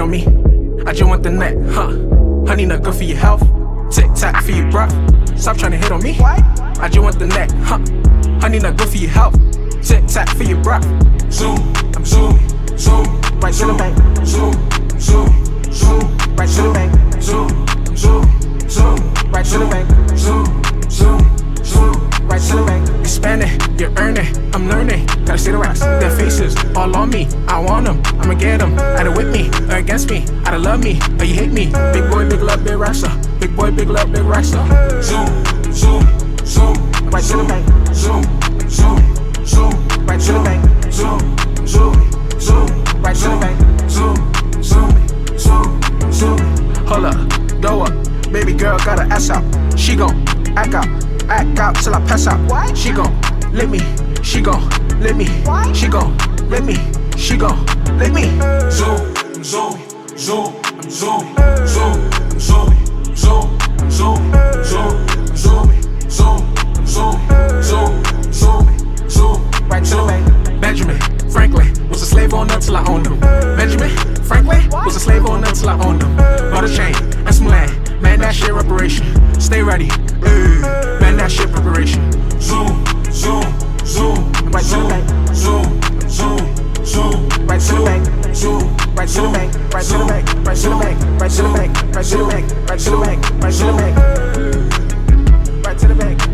on me. I just want the neck, huh? Honey nut good for your health. Tic Tac for your breath. Stop trying to hit on me. I just want the neck, huh? Honey nut good for your health. Tic Tac for your breath. Zoom, I'm zoom, zoom, right to the bank. Zoom, zoom, zoom, right to the bank. Zoom, zoom, zoom, right to the bank. Zoom, zoom, zoom, right to the bank. You're spending, you're earning, I'm learning. Gotta see the racks, their faces all on me. I want them, I'ma get them. Either with me or against me. Either love me or you hate me. Big boy, big love, big wrestler. Big boy, big love, big wrestler. Zoom, zoom, zoom, right to the bank. Zoom, zoom, zoom, right to the bank. Zoom, zoom, zoom, right to the bank. Zoom, zoom, zoom, zoom. Hold up, go up, baby girl got her ass out. She gon' act out till I pass out. What? She gon' let me, she gon' let me. What? She gon' let me, she gon' let me. Zoom, zoom, zoom, I'm zooming, zoom, zoom, zoom, zoom, zoom, zoom, zoom, zoom, zoom, zoom, zoom, right to the bank. Benjamin Franklin was a slave owner till I owned him. Benjamin Franklin was a slave owner till I owned him. Bought a chain and some land, man, that shit reparation. Stay ready, man, that shit preparation. Zoom, zoom, zoom, right to the bank. Zoom, zoom, zoom, right to the bank. Zoom, right to the bank, right to the bank, right to the bank, right to the bank, right to the bank, right to the bank, right to the bank, right to the bank.